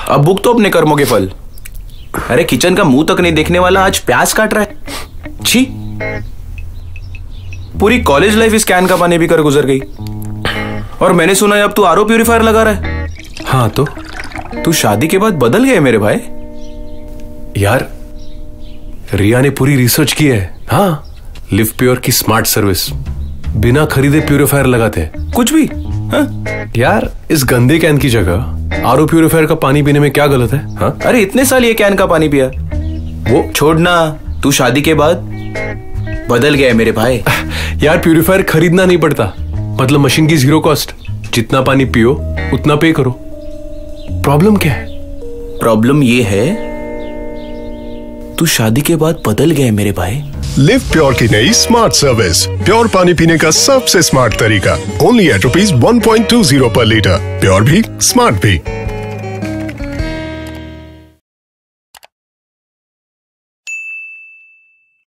अब भुगतो अपने कर्मों के फल। अरे किचन का मुंह तक नहीं देखने वाला आज प्याज काट रहा है। छी, पूरी कॉलेज लाइफ इस कैन का पानी पीकर गुजर गई। और मैंने सुना है अब तू आरओ प्यूरिफायर लगा रहा है। हाँ तो तू शादी के बाद बदल गया मेरे भाई। यार, रिया ने पूरी रिसर्च की है। हाँ, लिवप्योर की स्मार्ट सर्विस, बिना खरीदे प्यूरिफायर लगाते हैं। कुछ भी? हाँ? यार, इस गंदे कैन की जगह आरओ प्यूरिफायर का पानी पीने में क्या गलत है? हाँ? अरे इतने साल ये कैन का पानी पिया। वो छोड़ना, तू शादी के बाद बदल गया मेरे भाई। यार, प्यूरिफायर खरीदना नहीं पड़ता, मतलब मशीन की 0 कॉस्ट। जितना पानी पियो उतना पे करो। प्रॉब्लम क्या है? प्रॉब्लम ये है तू शादी के बाद बदल गए मेरे भाई। लिवप्योर की नई स्मार्ट सर्विस, प्योर पानी पीने का सबसे स्मार्ट तरीका। ओनली एट ₹1.20 पर लीटर। प्योर भी, स्मार्ट भी।